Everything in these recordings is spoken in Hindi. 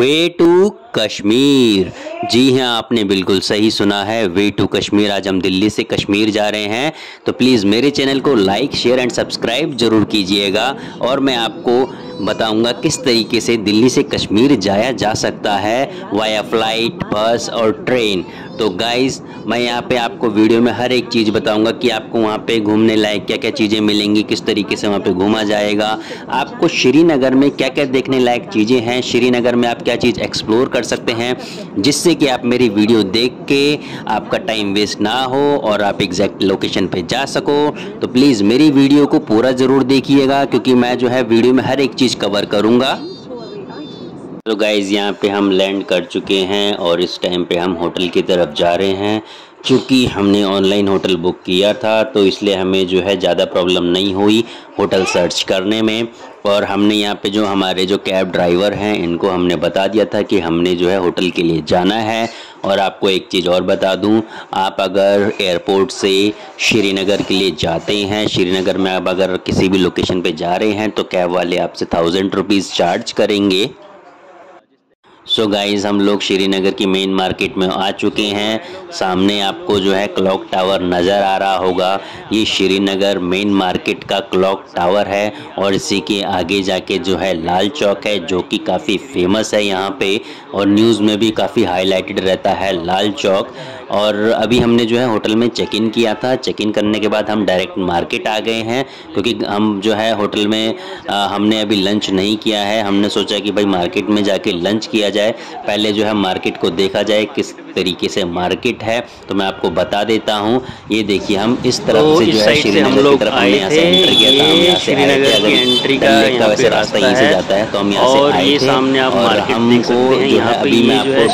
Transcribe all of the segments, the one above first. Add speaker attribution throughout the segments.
Speaker 1: Way to Kashmir. जी हाँ, आपने बिल्कुल सही सुना है, वे टू कश्मीर। आज हम दिल्ली से कश्मीर जा रहे हैं, तो प्लीज़ मेरे चैनल को लाइक शेयर एंड सब्सक्राइब ज़रूर कीजिएगा। और मैं आपको बताऊंगा किस तरीके से दिल्ली से कश्मीर जाया जा सकता है वाया फ्लाइट, बस और ट्रेन। तो गाइज़, मैं यहाँ पे आपको वीडियो में हर एक चीज़ बताऊंगा कि आपको वहाँ पे घूमने लायक क्या क्या चीज़ें मिलेंगी, किस तरीके से वहाँ पे घूमा जाएगा, आपको श्रीनगर में क्या क्या देखने लायक चीज़ें हैं, श्रीनगर में आप क्या चीज़ एक्सप्लोर कर सकते हैं, जिससे कि आप मेरी वीडियो देख के आपका टाइम वेस्ट ना हो और आप एग्जैक्ट लोकेशन पे जा सको। तो प्लीज़ मेरी वीडियो को पूरा ज़रूर देखिएगा, क्योंकि मैं जो है वीडियो में हर एक चीज़ कवर करूँगा। तो गाइज़, यहाँ पे हम लैंड कर चुके हैं और इस टाइम पे हम होटल की तरफ जा रहे हैं। क्योंकि हमने ऑनलाइन होटल बुक किया था, तो इसलिए हमें जो है ज़्यादा प्रॉब्लम नहीं हुई होटल सर्च करने में। और हमने यहाँ पे जो हमारे जो कैब ड्राइवर हैं, इनको हमने बता दिया था कि हमने जो है होटल के लिए जाना है। और आपको एक चीज़ और बता दूं, आप अगर एयरपोर्ट से श्रीनगर के लिए जाते हैं, श्रीनगर में आप अगर किसी भी लोकेशन पे जा रहे हैं, तो कैब वाले आपसे 1000 रुपीज़ चार्ज करेंगे। सो गाइज़, हम लोग श्रीनगर की मेन मार्केट में आ चुके हैं। सामने आपको जो है क्लॉक टावर नज़र आ रहा होगा, ये श्रीनगर मेन मार्केट का क्लॉक टावर है। और इसी के आगे जाके जो है लाल चौक है, जो कि काफ़ी फेमस है यहाँ पे और न्यूज़ में भी काफ़ी हाईलाइटेड रहता है लाल चौक। और अभी हमने जो है होटल में चेक इन किया था। चेक इन करने के बाद हम डायरेक्ट मार्केट आ गए हैं, क्योंकि हम जो है होटल में हमने अभी लंच नहीं किया है। हमने सोचा कि भाई मार्केट में जाके लंच किया जाए, पहले जो है मार्केट को देखा जाए किस तरीके से मार्केट है। तो मैं आपको बता देता हूँ, ये देखिए हम इस तरफ से जो है श्रीनगर की तरफ हमने यहाँ से एंटर किया था। हम यहाँ से श्रीनगर की एंट्री का वैसे रास्ता यहीं से जाता है, तो हम यहाँ से आए थे। और हमको जो है अभी मैं आपको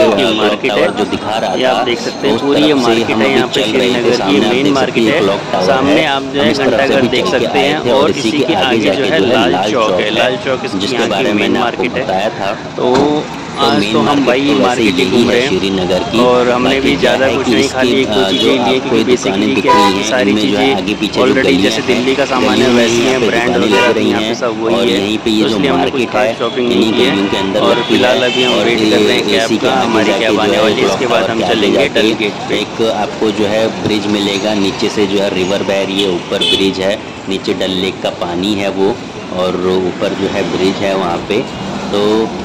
Speaker 1: टावर जो दिखा रहा था,
Speaker 2: देख सकते हैं पूरी ये मार्केट है यहाँ पे श्रीनगर की मेन मार्केट है। सामने आप जो है घंटाघर देख सकते हैं और इसी के आगे जो है लाल चौक है। लाल चौक
Speaker 1: जिसके बारे में मैंने आपको बताया था।
Speaker 2: तो आज तो हम भाई मार्केट ही घूम रहे हैं
Speaker 1: श्रीनगर की,
Speaker 2: और हमने भी ज़्यादा कुछ नहीं खा लिए, कुछ चीज़ें लिए, क्योंकि बेसिकली क्या है सारी चीज़ें ऑलरेडी जैसे दिल्ली का सामान है वैसी हैं, ब्रांड वगैरह यहाँ पे सब वही है।
Speaker 1: यहीं पे ये जो मार्केट है
Speaker 2: शॉपिंग नहीं की है। और फिलहाल अभी हम वेट कर रहे हैं कैब का, हमारी कैब आने वाली है। इसके बाद हम चलेंगे डल गेट पे।
Speaker 1: एक आपको जो है ब्रिज मिलेगा, नीचे से जो है रिवर बह रही है, ऊपर ब्रिज है, नीचे डल लेक का पानी है वो, और ऊपर जो है ब्रिज है वहाँ पे। तो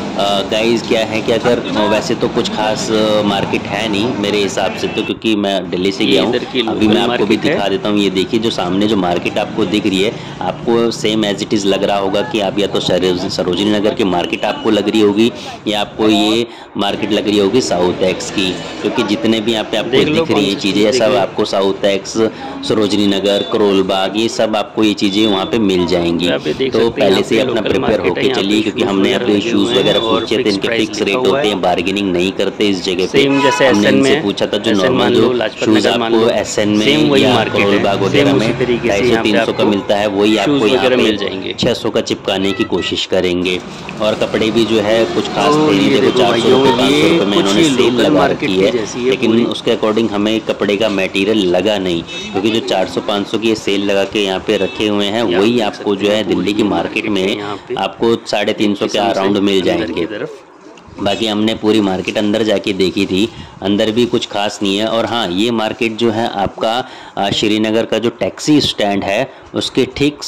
Speaker 1: गाइज़ क्या है कि अगर वैसे तो कुछ खास मार्केट है नहीं मेरे हिसाब से, तो क्योंकि मैं दिल्ली से गया हूँ। अभी मैं आपको भी दिखा देता हूँ। ये देखिए जो सामने जो मार्केट आपको दिख रही है, आपको सेम एज इट इज़ लग रहा होगा कि आप या तो सरोजिनी नगर की मार्केट आपको लग रही होगी, या आपको ये मार्केट लग रही होगी साउथ एक्स की। क्योंकि जितने भी यहाँ पे आपको दिख रही है चीज़ें, सब आपको साउथ एक्स, सरोजिनी नगर, करोल बाग, ये सब आपको ये चीज़ें वहाँ पे मिल जाएंगी। तो पहले से अपना प्रिपेयर होके चलिए, क्योंकि हमने अपने शूज़ वगैरह पूछे थे, इनके फिक्स रेट होते हैं, बार्गेनिंग नहीं करते इस जगह पे। हमने इनसे पूछा था जो नॉर्मल जो शूज आपको एसएन में या करोल बाग वगैरह में 250-300 का मिलता है, वही आपको यहाँ मिल जाएंगे 600 का चिपकाने की कोशिश करेंगे। और कपड़े भी जो है कुछ खास थे नहीं, देखो 400 रुपये 500 रुपये में इन्होंने सेल लगा रखी है, लेकिन उसके अकॉर्डिंग हमें कपड़े का मटेरियल लगा नहीं, क्योंकि जो 400-500 की सेल लगा के यहाँ पे रखे हुए हैं, वही आपको जो है दिल्ली की मार्केट में आपको 350 के अराउंड मिल जाएंगे। बाकी हमने पूरी मार्केट अंदर जाके देखी थी, अंदर भी कुछ खास नहीं है। और हाँ, ये मार्केट जो है आपका श्रीनगर का जो टैक्सी स्टैंड है उसके ठीक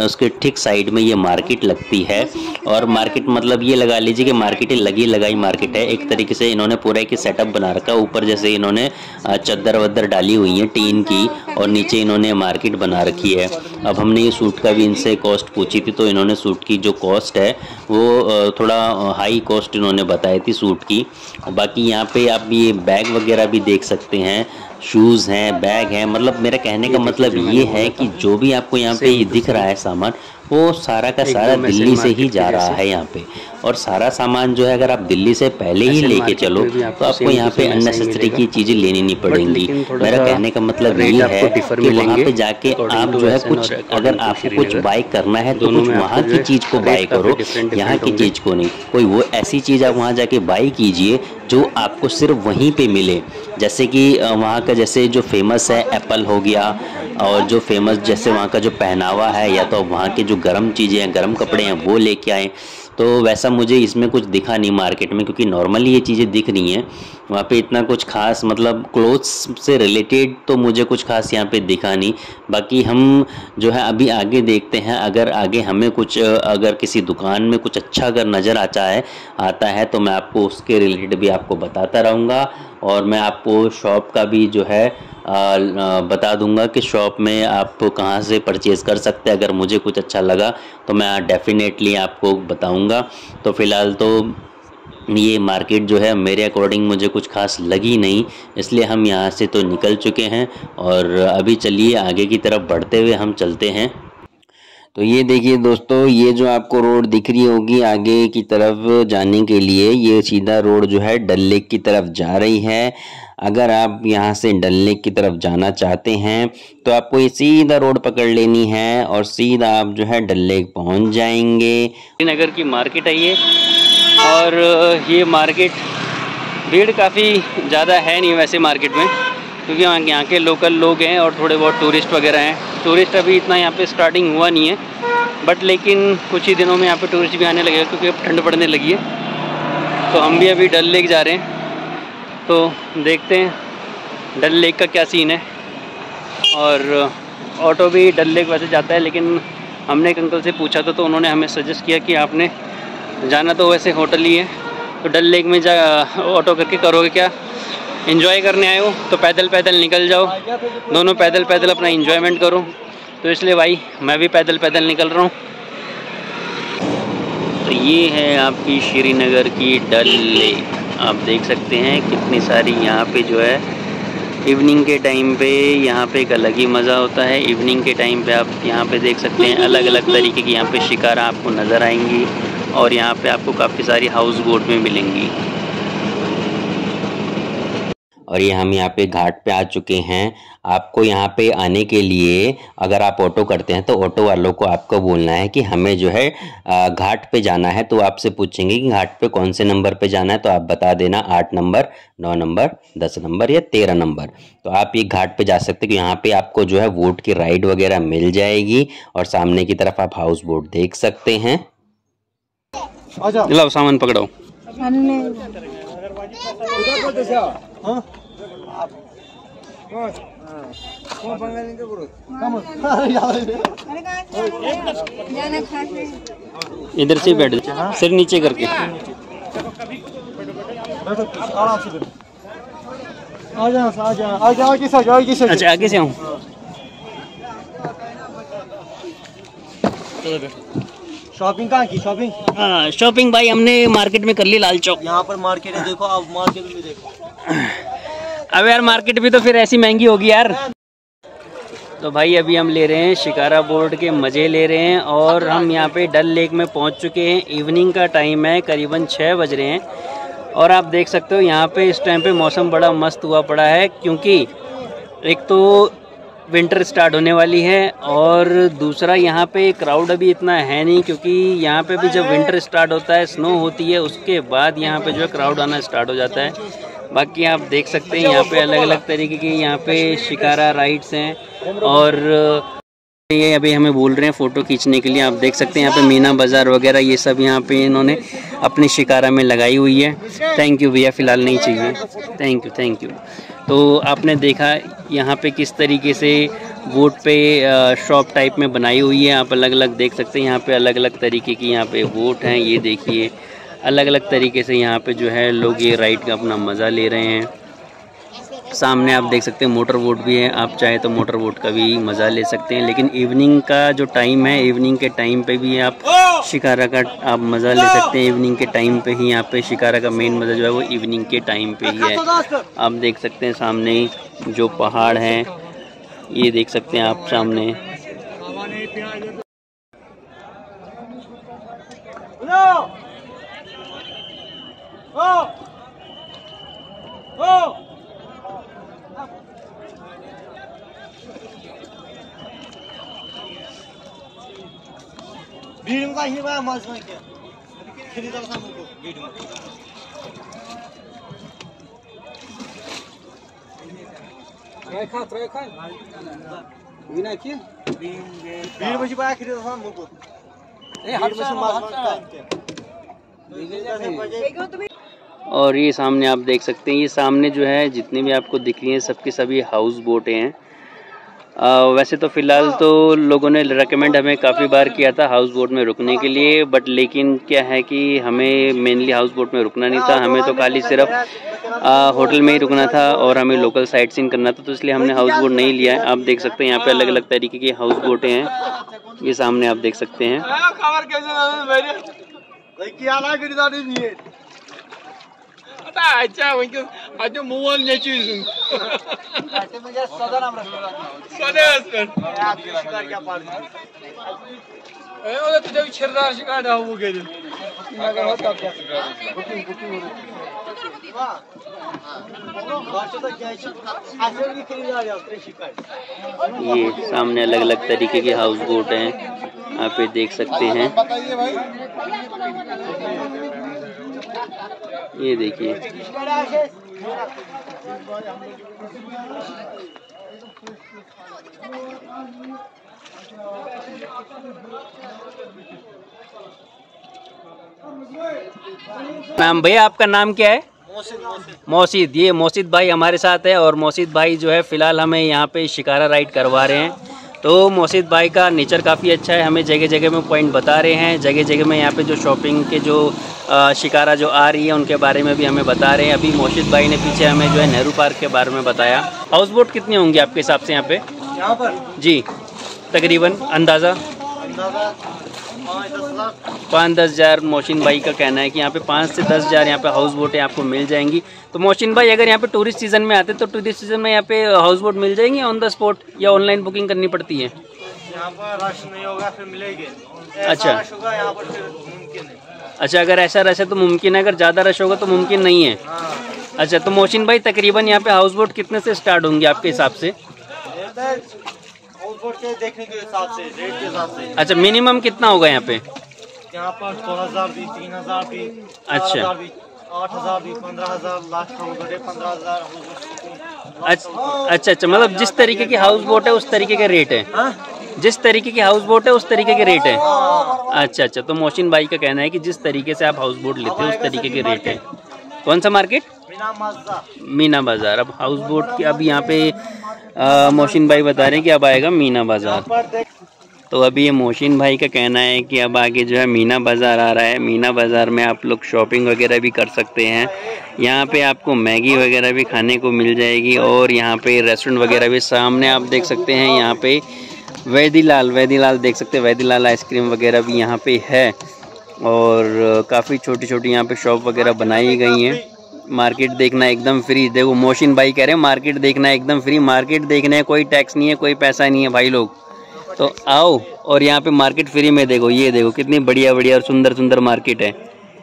Speaker 1: साइड में ये मार्केट लगती है। और मार्केट मतलब ये लगा लीजिए कि मार्केट लगी लगाई मार्केट है। एक तरीके से इन्होंने पूरा एक सेटअप बना रखा है, ऊपर जैसे इन्होंने चद्दर वद्दर डाली हुई है टीन की, और नीचे इन्होंने मार्केट बना रखी है। अब हमने ये सूट का भी इनसे कॉस्ट पूछी थी, तो इन्होंने सूट की जो कॉस्ट है वो थोड़ा हाई कॉस्ट इन्होंने बताई थी सूट की। बाकी यहाँ पे आप ये बैग वगैरह भी देख सकते हैं, शूज़ हैं, बैग हैं। मतलब मेरा कहने का मतलब ये है कि जो भी आपको यहाँ पे ये दिख रहा है सामान, वो सारा का सारा दिल्ली से ही जा रहा है यहाँ पे। और सारा सामान जो है अगर आप दिल्ली से पहले ही लेके चलो, तो आपको यहाँ पे अननेसेसरी की चीज़ें लेनी नहीं पड़ेंगी। मेरा कहने का मतलब ये है कि वहाँ पे जाके आप जो है कुछ, अगर आपको कुछ बाय करना है तो कुछ वहाँ की चीज़ को बाय करो, यहाँ की चीज़ को नहीं। कोई वो ऐसी चीज़ आप वहाँ जाके बाय कीजिए जो आपको सिर्फ वहीं पे मिले। जैसे कि वहाँ का जैसे जो फेमस है एप्पल हो गया, और जो फेमस जैसे वहाँ का जो पहनावा है या तो वहाँ के जो गर्म चीज़ें हैं, गर्म कपड़े हैं वो लेके आए। तो वैसा मुझे इसमें कुछ दिखा नहीं मार्केट में, क्योंकि नॉर्मली ये चीज़ें दिख रही हैं। वहाँ पे इतना कुछ खास मतलब क्लोथ्स से रिलेटेड तो मुझे कुछ खास यहाँ पे दिखा नहीं। बाकी हम जो है अभी आगे देखते हैं, अगर आगे हमें कुछ अगर किसी दुकान में कुछ अच्छा अगर नज़र आता है तो मैं आपको उसके रिलेटेड भी आपको बताता रहूँगा। और मैं आपको शॉप का भी जो है बता दूंगा कि शॉप में आप कहाँ से परचेज़ कर सकते हैं। अगर मुझे कुछ अच्छा लगा तो मैं डेफिनेटली आपको बताऊंगा। तो फ़िलहाल तो ये मार्केट जो है मेरे अकॉर्डिंग मुझे कुछ खास लगी नहीं, इसलिए हम यहाँ से तो निकल चुके हैं और अभी चलिए आगे की तरफ बढ़ते हुए हम चलते हैं। तो ये देखिए दोस्तों, ये जो आपको रोड दिख रही होगी आगे की तरफ जाने के लिए, ये सीधा रोड जो है डल लेक की तरफ जा रही है। अगर आप यहाँ से डल लेक की तरफ जाना चाहते हैं तो आपको ये सीधा रोड पकड़ लेनी है और सीधा आप जो है डल लेक पहुँच जाएंगे।
Speaker 2: श्रीनगर की मार्केट है ये, और ये मार्केट भीड़ काफ़ी ज़्यादा है नहीं वैसे मार्केट में, क्योंकि यहाँ के लोकल लोग हैं और थोड़े बहुत टूरिस्ट वगैरह हैं। टूरिस्ट अभी इतना यहाँ पे स्टार्टिंग हुआ नहीं है, बट लेकिन कुछ ही दिनों में यहाँ पे टूरिस्ट भी आने लगेगा, क्योंकि अब ठंड पड़ने लगी है। तो हम भी अभी डल लेक जा रहे हैं, तो देखते हैं डल लेक का क्या सीन है। और ऑटो भी डल लेक वैसे जाता है, लेकिन हमने एक अंकल से पूछा था तो उन्होंने हमें सजेस्ट किया कि आपने जाना तो वैसे होटल ही है, तो डल लेक में ऑटो करके करोगे क्या, एंजॉय करने आए हो तो पैदल पैदल निकल जाओ, दोनों पैदल पैदल अपना एंजॉयमेंट करो। तो इसलिए भाई मैं भी पैदल पैदल निकल रहा हूँ। तो ये है आपकी श्रीनगर की डल लेक, आप देख सकते हैं कितनी सारी यहाँ पे जो है इवनिंग के टाइम पे यहाँ पे एक अलग ही मज़ा होता है। इवनिंग के टाइम पे आप यहाँ पे देख सकते हैं अलग अलग तरीके की यहाँ पे शिकारा आपको नज़र आएंगी, और यहाँ पे आपको काफ़ी सारी हाउस बोट में मिलेंगी।
Speaker 1: और ये हम यहाँ पे घाट पे आ चुके हैं। आपको यहाँ पे आने के लिए अगर आप ऑटो करते हैं तो ऑटो वालों को आपको बोलना है कि हमें जो है घाट पे जाना है। तो आपसे पूछेंगे कि घाट पे कौन से नंबर पे जाना है, तो आप बता देना 8 नंबर, 9 नंबर, 10 नंबर या 13 नंबर। तो आप ये घाट पे जा सकते हैं कि यहाँ पे आपको जो है बोट की राइड वगैरह मिल जाएगी, और सामने की तरफ आप हाउस बोट देख सकते हैं।
Speaker 2: लो सामान पकड़ो। इधर से बैठ जाओ, सिर नीचे करके। अच्छा आगे से आऊँ।
Speaker 3: शॉपिंग कहाँ की? शॉपिंग
Speaker 2: हाँ शॉपिंग भाई हमने मार्केट में कर ली, लाल चौक।
Speaker 3: यहाँ पर मार्केट है, देखो आप मार्केट में देखो।
Speaker 2: अब यार मार्केट भी तो फिर ऐसी महंगी होगी यार। तो भाई अभी हम ले रहे हैं शिकारा बोर्ड के मज़े ले रहे हैं, और हम यहाँ पे डल लेक में पहुँच चुके हैं। इवनिंग का टाइम है, करीबन 6 बज रहे हैं, और आप देख सकते हो यहाँ पे इस टाइम पे मौसम बड़ा मस्त हुआ पड़ा है, क्योंकि एक तो विंटर स्टार्ट होने वाली है, और दूसरा यहाँ पे क्राउड अभी इतना है नहीं, क्योंकि यहाँ पे भी जब विंटर स्टार्ट होता है, स्नो होती है, उसके बाद यहाँ पे जो है क्राउड आना स्टार्ट हो जाता है। बाकी आप देख सकते हैं यहाँ पे अलग अलग तरीके की यहाँ पे शिकारा राइड्स हैं, और ये अभी हमें बोल रहे हैं फ़ोटो खींचने के लिए। आप देख सकते हैं यहाँ पे मीना बाज़ार वगैरह ये सब यहाँ पे इन्होंने अपनी शिकारा में लगाई हुई है। थैंक यू भैया, फ़िलहाल नहीं चाहिए। Thank you. तो आपने देखा यहाँ पे किस तरीके से बोट पे शॉप टाइप में बनाई हुई है। आप अलग अलग देख सकते हैं यहाँ पे अलग अलग तरीके की यहाँ पे बोट हैं। ये देखिए अलग अलग तरीके से यहाँ पे जो है लोग ये राइड का अपना मज़ा ले रहे हैं। सामने आप देख सकते हैं मोटर बोट भी है, आप चाहे तो मोटर बोट का भी मज़ा ले सकते हैं। लेकिन इवनिंग का जो टाइम है, इवनिंग के टाइम पे भी आप शिकारा का आप मज़ा ले सकते हैं। इवनिंग के टाइम पे ही यहाँ पे शिकारा का मेन मज़ा जो है वो इवनिंग के टाइम पे ही है। आप देख सकते हैं सामने जो पहाड़ हैं, ये देख सकते हैं आप सामने।
Speaker 3: भीड़ में ही बड़ा मजा किया खरीदा था मुझको भीड़ में। ट्राई खा
Speaker 2: और ये सामने आप देख सकते हैं, ये सामने जो है जितने भी आपको दिख रही हैं सबके सभी हाउस बोटें हैं। वैसे तो फ़िलहाल तो लोगों ने रेकमेंड हमें काफ़ी बार किया था हाउस बोट में रुकने के लिए, बट लेकिन क्या है कि हमें मेनली हाउस बोट में रुकना नहीं था, हमें तो खाली सिर्फ होटल में ही रुकना था और हमें लोकल साइट सीइंग करना था, तो इसलिए हमने हाउस बोट नहीं लिया है। आप देख सकते हैं यहाँ पे अलग अलग तरीके की हाउस बोटें हैं, ये सामने आप देख सकते हैं। ये सामने अलग अलग तरीके की हाउस बोट हैं, आप ये देख सकते हैं। ये देखिए नाम भैया, आपका नाम क्या है? मौसिद। ये मौसिद भाई हमारे साथ है और मौसिद भाई जो है फ़िलहाल हमें यहाँ पे शिकारा राइड करवा रहे हैं। तो मौसिद भाई का नेचर काफ़ी अच्छा है, हमें जगह जगह में पॉइंट बता रहे हैं, जगह जगह में यहाँ पे जो शॉपिंग के जो शिकारा जो आ रही है उनके बारे में भी हमें बता रहे हैं। अभी मौसिद भाई ने पीछे हमें जो है नेहरू पार्क के बारे में बताया। हाउस बोट कितनी होंगी आपके हिसाब से यहाँ पर? जी तकरीबन अंदाज़ा 5-10 हज़ार। मोहसिन भाई का कहना है कि यहाँ पे 5 से 10 हज़ार यहाँ पे हाउस बोटें आपको मिल जाएंगी। तो मोहसिन भाई, अगर यहाँ पे टूरिस्ट सीज़न में आते तो टूरिस्ट सीज़न में यहाँ पे हाउस बोट मिल जाएंगी ऑन द स्पॉट या ऑनलाइन बुकिंग करनी पड़ती है?
Speaker 3: यहाँ पर रश नहीं होगा फिर मिलेगी।
Speaker 2: अच्छा
Speaker 3: यहाँ पर फिर मुमकिन है।
Speaker 2: अच्छा, अगर ऐसा रश है तो मुमकिन है, अगर ज़्यादा रश होगा तो मुमकिन नहीं है। अच्छा, तो मोहसिन भाई तकरीबन यहाँ पे हाउस बोट कितने से स्टार्ट होंगे आपके हिसाब से?
Speaker 3: देखने के हिसाब से, रेट के हिसाब से।
Speaker 2: अच्छा, मिनिमम कितना होगा यहाँ पे?
Speaker 3: यहाँ पर 2000 भी, 3000 भी,
Speaker 2: अच्छा
Speaker 3: 8000 भी, 15000 लास्ट हो गए 15000।
Speaker 2: अच्छा, मतलब जिस तरीके की हाउस बोट है उस तरीके के रेट है। जिस तरीके की हाउस बोट है उस तरीके के रेट है। अच्छा, तो मोहसिन भाई का कहना है कि जिस तरीके से आप हाउस बोट लेते हो उस तरीके के रेट है। कौन सा मार्केट? मीना बाजार। अब हाउस बोट की अब यहाँ पे मोहसिन भाई बता रहे हैं कि अब आएगा मीना बाजार। तो अभी ये मोहसिन भाई का कहना है कि अब आगे जो है मीना बाज़ार आ रहा है। मीना बाज़ार में आप लोग शॉपिंग वगैरह भी कर सकते हैं। यहाँ पे आपको मैगी वगैरह भी खाने को मिल जाएगी और यहाँ पे रेस्टोरेंट वगैरह भी सामने आप देख सकते हैं। यहाँ पे वैदीलाल देख सकते हैं, वैदीलाल आइसक्रीम वगैरह भी यहाँ पे है और काफ़ी छोटी छोटी यहाँ पे शॉप वगैरह बनाई गई हैं। मार्केट देखना एकदम फ्री। देखो मोहसिन भाई कह रहे हैं मार्केट देखना एकदम फ्री। मार्केट देखने कोई टैक्स नहीं है, कोई पैसा नहीं है भाई लोग, तो आओ और यहाँ पे मार्केट फ्री में देखो। ये देखो कितनी बढ़िया बढ़िया और सुंदर सुंदर मार्केट है।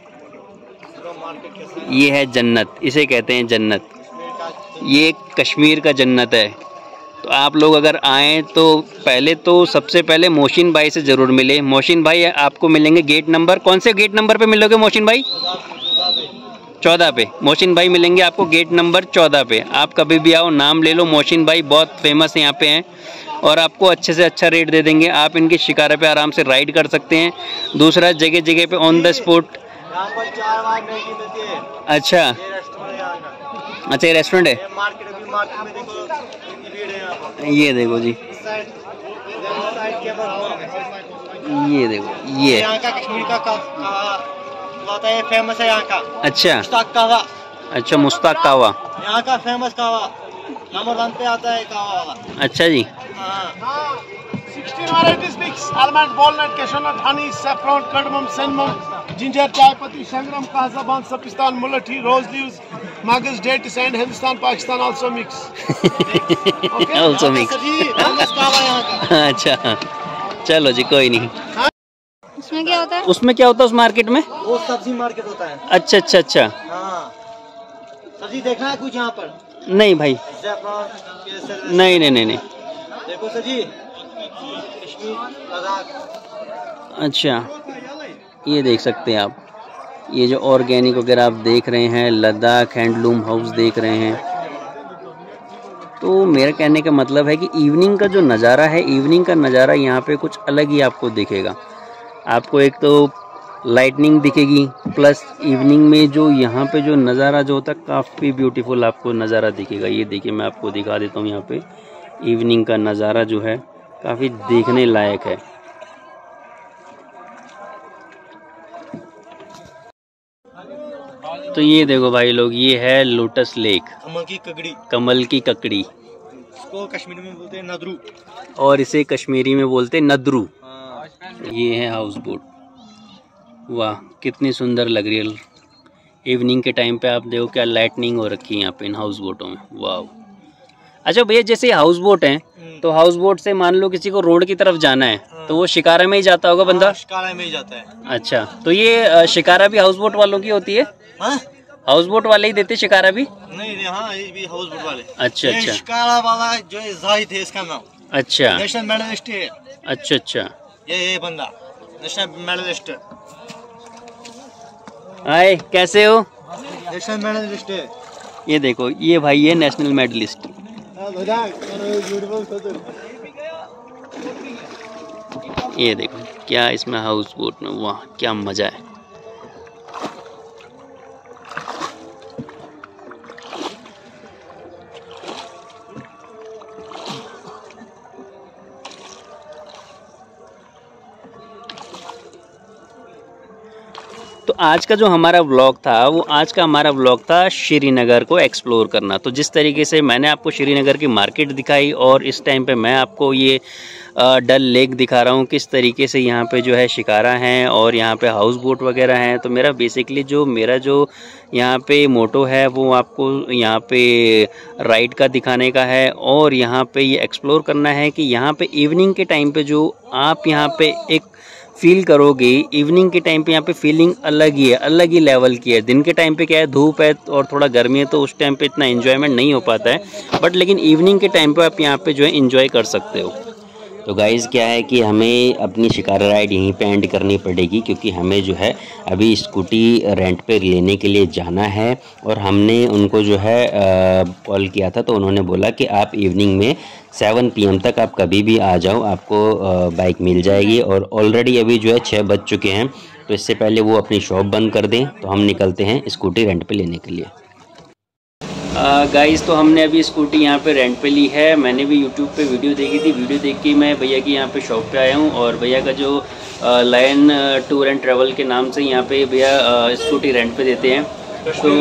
Speaker 2: ये है जन्नत, इसे कहते हैं जन्नत। ये कश्मीर का जन्नत है। तो आप लोग अगर आएँ तो पहले तो सबसे पहले मोहसिन भाई से ज़रूर मिले। मोहसिन भाई आपको मिलेंगे गेट नंबर, कौन से गेट नंबर पे मिलोगे मोहसिन भाई? 14 पे। मोहसिन भाई मिलेंगे आपको गेट नंबर 14 पे। आप कभी भी आओ, नाम ले लो, मोहसिन भाई बहुत फेमस है यहाँ पे हैं और आपको अच्छे से अच्छा रेट दे देंगे। आप इनके शिकारा पे आराम से राइड कर सकते हैं। दूसरा, जगह जगह पे ऑन द स्पॉट। अच्छा ये रेस्टोरेंट है। ये देखो जी, ये देखो, ये
Speaker 3: यहाँ का कश्मीर का है, फेमस है यहाँ का।
Speaker 2: अच्छा
Speaker 3: मुश्ताक कहवा।
Speaker 2: अच्छा, मुश्ताक कहवा
Speaker 3: यहाँ का फेमस कहवा, नंबर 1 पे आता है कहवा वाला।
Speaker 2: अच्छा जी।
Speaker 4: 16 varieties mix: almond, walnut, cashew nut, honey, saffron, cardamom, cinnamon, ginger, chai patti, shangram, kazaban, sapistan, mulati, rose leaves, magus, dates and Hindustan, Pakistan also mix. Okay?
Speaker 2: Also mix.
Speaker 3: Famous kahwa यहाँ का।
Speaker 2: अच्छा चलो जी, कोई नहीं।
Speaker 5: उसमें क्या होता है?
Speaker 2: उसमें क्या होता है उस मार्केट में?
Speaker 3: वो सब्जी मार्केट होता है।
Speaker 2: अच्छा अच्छा अच्छा।
Speaker 3: हाँ, सब्जी देखना है कुछ यहाँ पर?
Speaker 2: नहीं भाई, नहीं नहीं नहीं नहीं।
Speaker 3: देखो सब्जी, कश्मीर, लद्दाख।
Speaker 2: अच्छा, ये देख सकते हैं आप, ये जो ऑर्गेनिक वगैरह आप देख रहे हैं, लद्दाख हैंडलूम हाउस देख रहे हैं। तो मेरा कहने का मतलब है कि इवनिंग का जो नज़ारा है, इवनिंग का नज़ारा यहाँ पे कुछ अलग ही आपको दिखेगा। आपको एक तो लाइटनिंग दिखेगी, प्लस इवनिंग में जो यहाँ पे जो नज़ारा जो होता है काफ़ी ब्यूटीफुल आपको नज़ारा दिखेगा। ये देखिए, मैं आपको दिखा देता हूँ, यहाँ पे इवनिंग का नज़ारा जो है काफ़ी देखने लायक है। तो ये देखो भाई लोग, ये है लोटस लेक, कमल की ककड़ी,
Speaker 3: इसको कश्मीरी में बोलते हैं नदरू,
Speaker 2: और इसे कश्मीरी में बोलते हैं नदरू। ये है हाउस बोट। वाह, कितनी सुंदर लग रही है। इवनिंग के टाइम पे आप देखो क्या लाइटनिंग हो रखी है यहाँ पे इन हाउस बोटों में। वाह। अच्छा भैया, जैसे हाउस बोट हैं, तो हाउस बोट से मान लो किसी को रोड की तरफ जाना है, तो वो शिकारा में ही जाता होगा बंदा?
Speaker 3: शिकारा में ही जाता है।
Speaker 2: अच्छा, तो ये शिकारा भी हाउस बोट वालों की होती है? हाउस बोट वाले ही देते शिकारा भी?
Speaker 3: नहीं, हाँ, ये भी हाउस बोट वाले।
Speaker 2: अच्छा अच्छा।
Speaker 3: शिकारा वाला जो जाहिद है इसका नाम।
Speaker 2: अच्छा,
Speaker 3: नेशनल मेडलिस्ट है।
Speaker 2: अच्छा अच्छा।
Speaker 3: ये बंदा नेशनल मेडलिस्ट।
Speaker 2: हाय, कैसे हो?
Speaker 3: नेशनल मेडलिस्ट है।
Speaker 2: ये देखो, ये भाई है नेशनल मेडलिस्ट। ये देखो क्या इसमें हाउस बोट में, वाह क्या मजा है। तो आज का जो हमारा व्लॉग था, वो आज का हमारा व्लॉग था श्रीनगर को एक्सप्लोर करना। तो जिस तरीके से मैंने आपको श्रीनगर की मार्केट दिखाई, और इस टाइम पे मैं आपको ये डल लेक दिखा रहा हूँ, किस तरीके से यहाँ पे जो है शिकारा हैं और यहाँ पे हाउस बोट वगैरह हैं। तो मेरा बेसिकली मेरा जो यहाँ पे मोटो है, वो आपको यहाँ पे राइड का दिखाने का है, और यहाँ पे ये एक्सप्लोर करना है कि यहाँ पे इवनिंग के टाइम पे जो आप यहाँ पे एक फील करोगे, इवनिंग के टाइम पे यहाँ पे फीलिंग अलग ही है, अलग ही लेवल की है। दिन के टाइम पे क्या है, धूप है और थोड़ा गर्मी है, तो उस टाइम पे इतना एंजॉयमेंट नहीं हो पाता है, बट लेकिन इवनिंग के टाइम पे आप यहाँ पे जो है एंजॉय कर सकते हो।
Speaker 1: तो गाइज़ क्या है कि हमें अपनी शिकारा राइड यहीं पे एंड करनी पड़ेगी, क्योंकि हमें जो है अभी स्कूटी रेंट पे लेने के लिए जाना है। और हमने उनको जो है कॉल किया था, तो उन्होंने बोला कि आप इवनिंग में 7 PM तक आप कभी भी आ जाओ, आपको बाइक मिल जाएगी। और ऑलरेडी अभी जो है 6 बज चुके हैं, तो इससे पहले वो अपनी शॉप बंद कर दें, तो हम निकलते हैं स्कूटी रेंट पे लेने के लिए।
Speaker 2: गाइस, तो हमने अभी स्कूटी यहाँ पे रेंट पे ली है। मैंने भी यूट्यूब पे वीडियो देखी थी, वीडियो देख के मैं भैया की यहाँ पे शॉप पे आया हूँ, और भैया का जो लायन टूर एंड ट्रैवल के नाम से यहाँ पे भैया स्कूटी रेंट पे देते हैं। तो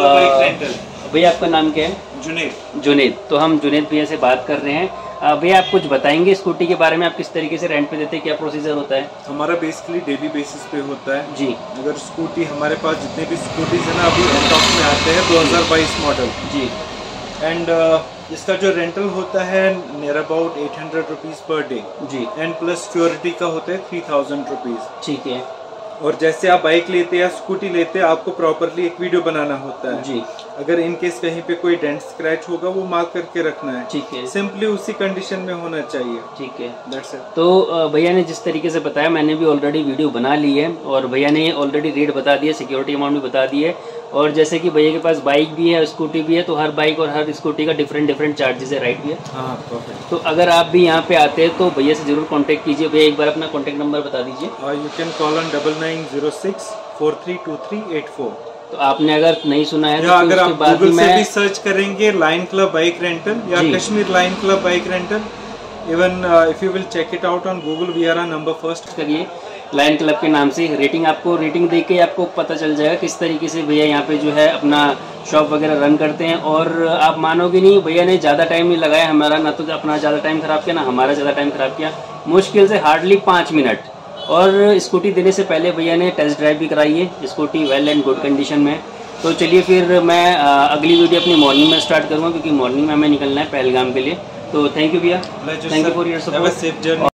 Speaker 2: भैया आपका नाम क्या है? जुनेद। तो हम जुनेद भैया से बात कर रहे हैं। भैया आप कुछ बताएंगे स्कूटी के बारे में, आप किस तरीके से रेंट पे देते हैं, क्या प्रोसीजर होता है?
Speaker 6: हमारा बेसिकली डेली बेसिस पे होता है
Speaker 2: जी।
Speaker 6: अगर स्कूटी हमारे पास जितने भी स्कूटीज है ना, अभी स्टॉक में आते हैं 2022 मॉडल
Speaker 2: जी,
Speaker 6: एंड इसका जो रेंटल होता है near about 800 rupees per day
Speaker 2: जी,
Speaker 6: एंड प्लस सिक्योरिटी का होता है 3000 रुपीज़।
Speaker 2: ठीक है।
Speaker 6: और जैसे आप बाइक लेते हैं या स्कूटी लेते हैं, आपको प्रॉपरली एक वीडियो बनाना होता है
Speaker 2: जी।
Speaker 6: अगर इन केस कहीं पे कोई डेंट स्क्रैच होगा, वो मार्क करके रखना है।
Speaker 2: ठीक है।
Speaker 6: सिंपली उसी कंडीशन में होना चाहिए।
Speaker 2: ठीक है,
Speaker 6: दैट्स इट।
Speaker 2: तो भैया ने जिस तरीके से बताया, मैंने भी ऑलरेडी वीडियो बना ली है, और भैया ने ऑलरेडी रेट बता दिया, सिक्योरिटी अमाउंट भी बता दी है। और जैसे कि भैया के पास बाइक भी है, स्कूटी भी है, तो हर बाइक और हर स्कूटी का डिफरेंट चार्जेस है, राइट भैया?
Speaker 6: हाँ, परफेक्ट।
Speaker 2: तो अगर आप भी यहाँ पे आते हैं तो भैया से जरूर कांटेक्ट कीजिए। भैया एक बार अपना कांटेक्ट नंबर बता दीजिए।
Speaker 6: You can call on 9906 432384।
Speaker 2: तो आपने अगर नहीं सुना है,
Speaker 6: या अगर आप
Speaker 2: बाद
Speaker 6: गूगल से
Speaker 2: मैं
Speaker 6: भी सर्च करेंगे लाइन क्लब बाइक रेंटल या Kashmir line club bike rental, even if you will check it out on Google, we are number first.
Speaker 2: करिए लाइन क्लब के नाम से। रेटिंग देख के आपको पता चल जाएगा किस तरीके से भैया यहाँ पे जो है अपना शॉप वगैरह रन करते हैं। और आप मानोगे नहीं, भैया ने ज़्यादा टाइम नहीं लगाया हमारा, ना तो अपना ज़्यादा टाइम ख़राब किया, ना हमारा ज़्यादा टाइम ख़राब किया, मुश्किल से हार्डली 5 मिनट। और स्कूटी देने से पहले भैया ने टेस्ट ड्राइव भी कराई है, scooty well and good condition में। तो चलिए फिर मैं अगली वीडियो अपनी मॉर्निंग में स्टार्ट करूँगा, क्योंकि मॉर्निंग में हमें निकलना है पहलगाम के लिए। तो थैंक यू भैया, thank you for your support.